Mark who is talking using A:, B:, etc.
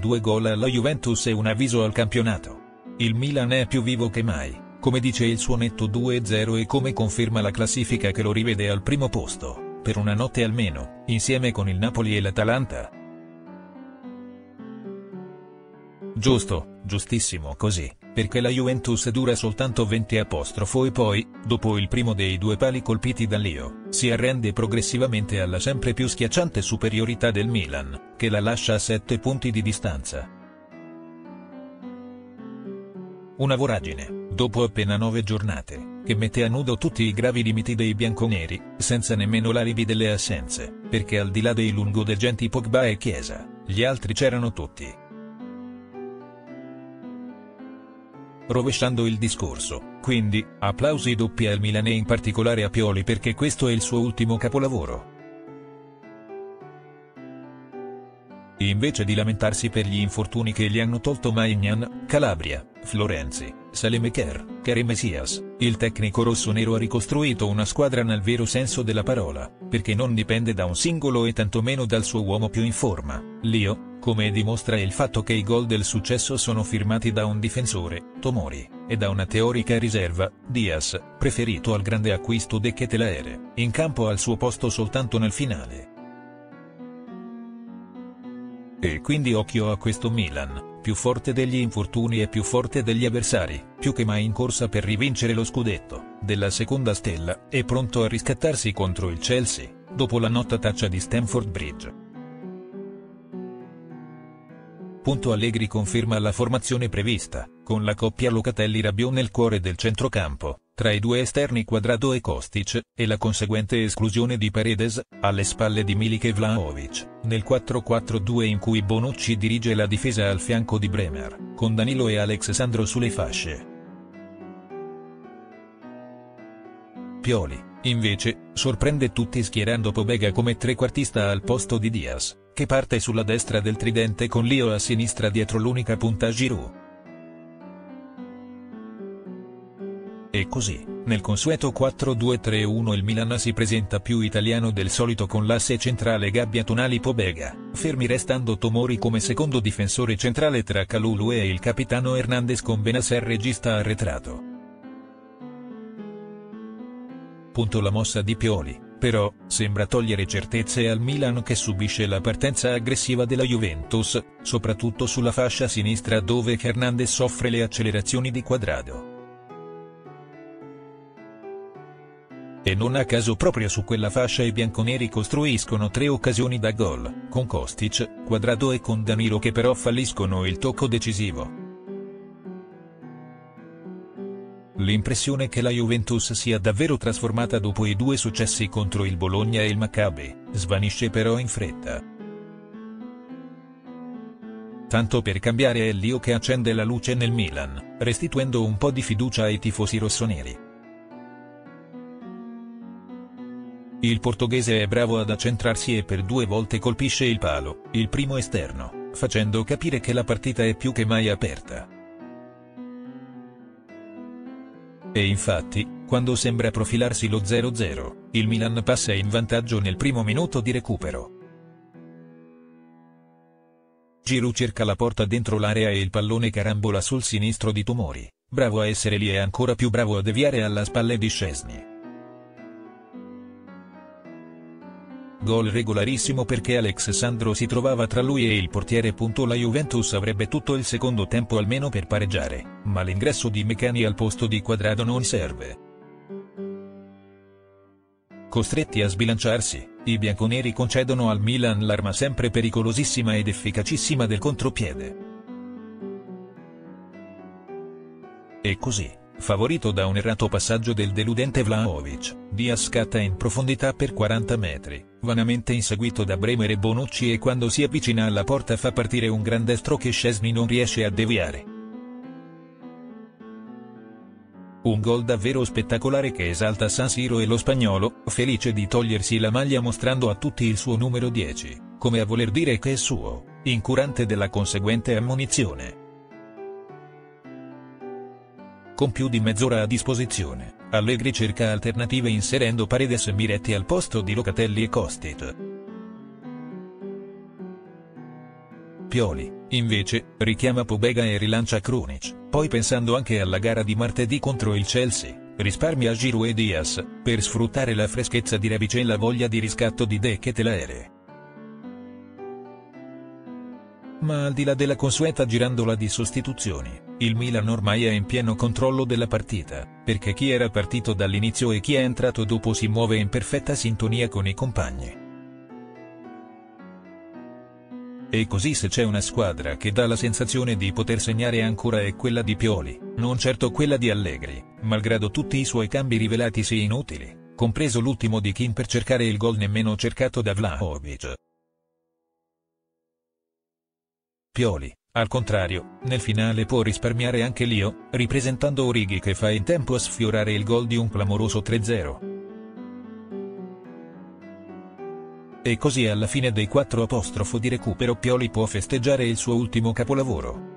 A: 2 gol alla Juventus e un avviso al campionato. Il Milan è più vivo che mai, come dice il suo netto 2-0 e come conferma la classifica che lo rivede al primo posto, per una notte almeno, insieme con il Napoli e l'Atalanta. Giusto, giustissimo così, perché la Juventus dura soltanto 20 e poi, dopo il primo dei 2 pali colpiti da Leo, si arrende progressivamente alla sempre più schiacciante superiorità del Milan, che la lascia a 7 punti di distanza. Una voragine, dopo appena 9 giornate, che mette a nudo tutti i gravi limiti dei bianconeri, senza nemmeno l'alibi delle assenze, perché al di là dei lungodeggenti Pogba e Chiesa, gli altri c'erano tutti. Rovesciando il discorso, quindi, applausi doppi al Milan e in particolare a Pioli perché questo è il suo ultimo capolavoro. Invece di lamentarsi per gli infortuni che gli hanno tolto Maignan, Calabria, Florenzi, Salemaker, Karim Messias, il tecnico rossonero ha ricostruito una squadra nel vero senso della parola, perché non dipende da un singolo e tantomeno dal suo uomo più in forma, Leo, come dimostra il fatto che i gol del successo sono firmati da un difensore, Tomori, e da una teorica riserva, Diaz, preferito al grande acquisto De Ketelaere, in campo al suo posto soltanto nel finale. E quindi occhio a questo Milan, più forte degli infortuni e più forte degli avversari, più che mai in corsa per rivincere lo scudetto, della seconda stella, e pronto a riscattarsi contro il Chelsea, dopo la notataccia di Stamford Bridge. Allegri conferma la formazione prevista, con la coppia Locatelli-Rabiot nel cuore del centrocampo, tra i 2 esterni Quadrado e Kostic, e la conseguente esclusione di Paredes, alle spalle di Milik e Vlahovic, nel 4-4-2 in cui Bonucci dirige la difesa al fianco di Bremer, con Danilo e Alex Sandro sulle fasce. Pioli, invece, sorprende tutti schierando Pobega come trequartista al posto di Diaz, che parte sulla destra del tridente con Leo a sinistra dietro l'unica punta Giroud. E così, nel consueto 4-2-3-1 il Milan si presenta più italiano del solito con l'asse centrale Gabbia Tonali-Pobega, fermi restando Tomori come secondo difensore centrale tra Kalulu e il capitano Hernandez con Bennacer regista arretrato. La mossa di Pioli, però, sembra togliere certezze al Milan che subisce la partenza aggressiva della Juventus, soprattutto sulla fascia sinistra dove Hernandez soffre le accelerazioni di Quadrado. E non a caso proprio su quella fascia i bianconeri costruiscono 3 occasioni da gol, con Kostic, Quadrado e con Danilo che però falliscono il tocco decisivo. L'impressione che la Juventus sia davvero trasformata dopo i 2 successi contro il Bologna e il Maccabi, svanisce però in fretta. Tanto per cambiare è Leo che accende la luce nel Milan, restituendo un po' di fiducia ai tifosi rossoneri. Il portoghese è bravo ad accentrarsi e per 2 volte colpisce il palo, il primo esterno, facendo capire che la partita è più che mai aperta. E infatti, quando sembra profilarsi lo 0-0, il Milan passa in vantaggio nel primo minuto di recupero. Giroud cerca la porta dentro l'area e il pallone carambola sul sinistro di Tomori, bravo a essere lì e ancora più bravo a deviare alla spalle di Szczęsny. Gol regolarissimo perché Alex Sandro si trovava tra lui e il portiere. La Juventus avrebbe tutto il secondo tempo almeno per pareggiare, ma l'ingresso di Mecani al posto di Quadrado non serve. Costretti a sbilanciarsi, i bianconeri concedono al Milan l'arma sempre pericolosissima ed efficacissima del contropiede. E così, favorito da un errato passaggio del deludente Vlahovic, Diaz scatta in profondità per 40 metri, vanamente inseguito da Bremer e Bonucci e quando si avvicina alla porta fa partire un gran destro che Szczęsny non riesce a deviare. Un gol davvero spettacolare che esalta San Siro e lo spagnolo, felice di togliersi la maglia mostrando a tutti il suo numero 10, come a voler dire che è suo, incurante della conseguente ammonizione. Con più di mezz'ora a disposizione, Allegri cerca alternative inserendo Paredes e Miretti al posto di Locatelli e Kostic. Pioli, invece, richiama Pobega e rilancia Krunic, poi pensando anche alla gara di martedì contro il Chelsea, risparmia Giroud e Diaz, per sfruttare la freschezza di Rebic e la voglia di riscatto di De Ketelaere. Ma al di là della consueta girandola di sostituzioni, il Milan ormai è in pieno controllo della partita, perché chi era partito dall'inizio e chi è entrato dopo si muove in perfetta sintonia con i compagni. E così se c'è una squadra che dà la sensazione di poter segnare ancora è quella di Pioli, non certo quella di Allegri, malgrado tutti i suoi cambi rivelatisi inutili, compreso l'ultimo di Kean per cercare il gol nemmeno cercato da Vlahovic. Pioli, al contrario, nel finale può risparmiare anche Lio, ripresentando Origi che fa in tempo a sfiorare il gol di un clamoroso 3-0. E così alla fine dei 4 di recupero Pioli può festeggiare il suo ultimo capolavoro.